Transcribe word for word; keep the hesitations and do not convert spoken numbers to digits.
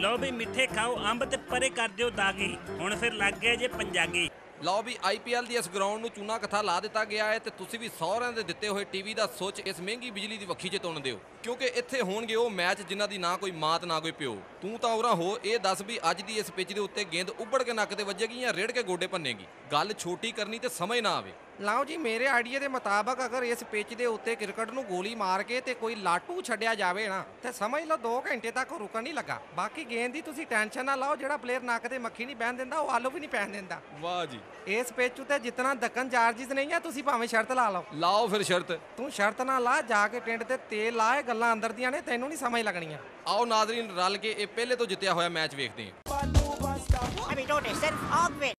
लो भी मिठे खाओ अंब ते परे कर दिओ दागी, हुण फिर लग गए जे पंजागी। ਲਓ ਵੀ ਆਈ ਪੀ ਐਲ ਦੀ ਇਸ ਗਰਾਊਂਡ ਨੂੰ ਚੂਨਾ ਕਥਾ ਲਾ ਦਿੱਤਾ ਗਿਆ ਹੈ ਤੇ ਤੁਸੀਂ ਵੀ ਸਹੁਰਿਆਂ ਦੇ ਦਿੱਤੇ ਹੋਏ ਟੀਵੀ ਦਾ ਸੁੱਚ ਇਸ ਮਹਿੰਗੀ ਬਿਜਲੀ ਦੀ ਵੱਖੀ 'ਚ ਤੁੰਨ ਦਿਓ, ਕਿਉਂਕਿ ਇੱਥੇ ਹੋਣਗੇ ਉਹ ਮੈਚ ਜਿਨ੍ਹਾਂ ਦੀ ਨਾ ਕੋਈ ਮਾਤ ਨਾ ਕੋਈ ਪਿਓ। ਤੂੰ ਤਾਂ ਉਰਾਂ ਹੋ, ਇਹ ਦੱਸ ਵੀ ਅੱਜ ਦੀ ਇਸ ਪਿੱਚ ਦੇ ਉੱਤੇ ਗੇਂਦ ਉੱਬੜ ਕੇ ਨੱਕ ਤੇ ਵੱਜੇਗੀ ਜਾਂ ਰੇੜ ਕੇ ਗੋਡੇ ਭੰਨੇਗੀ। ਗੱਲ ਛੋਟੀ ਕਰਨੀ ਤੇ ਸਮਝ ਨਾ ਆਵੇ। ਲਓ ਜੀ, ਮੇਰੇ ਆਈਡੀਆ ਦੇ ਮੁਤਾਬਕ ਅਗਰ ਇਸ ਪਿੱਚ ਦੇ ਉੱਤੇ ਕ੍ਰਿਕਟ ਨੂੰ ਗੋਲੀ ਮਾਰ ਕੇ ਤੇ ਕੋਈ ਲਾਟੂ ਛੱਡਿਆ ਜਾਵੇ ਨਾ ਤੇ ਸਮਝ ਲਓ ਦੋ ਘੰਟੇ ਤੱਕ ਰੁਕਣ ਨਹੀਂ ਲੱਗਾ। ਬਾਕੀ ਗੇਂਦ ਦੀ ਤੁਸੀਂ ਟੈਨਸ਼ਨ ਨਾ ਲਓ, ਜਿਹੜਾ ਪਲੇਅਰ ਨੱਕ ਤੇ ਮੱਖੀ ਨਹੀਂ ਬਹਿਣ ਦਿੰਦਾ ਉਹ ਆਲੂ ਵੀ ਨਹੀਂ ਪੈਣ ਦਿੰਦਾ। ਵਾਹ ਜੀ, ਇਸ ਪਿੱਚ ਉੱਤੇ ਜਿੱਤਣਾ ਦੱਕਨ ਚਾਰਜਿਸ ਨਹੀਂ ਆ, ਤੁਸੀਂ ਭਾਵੇਂ ਸ਼ਰਤ ਲਾ ਲਓ। ਲਾਓ ਫਿਰ ਸ਼ਰਤ। ਤੂੰ ਸ਼ਰਤ ਨਾ ਲਾ, ਜਾ ਕੇ ਟਿੰਡ ਤੇ ਤੇਲ ਲਾ, ਇਹ ਗੱਲਾਂ ਅੰਦਰ ਦੀਆਂ ਨੇ, ਤੈਨੂੰ ਨਹੀਂ ਸਮਝ ਲੱਗਣੀਆਂ। ਆਓ ਨਾਜ਼ਰੀਨ, ਰਲ ਕੇ ਇਹ ਪਹਿਲੇ ਤੋਂ ਜਿੱਤਿਆ ਹੋਇਆ ਮੈਚ ਵੇਖਦੇ ਹਾਂ।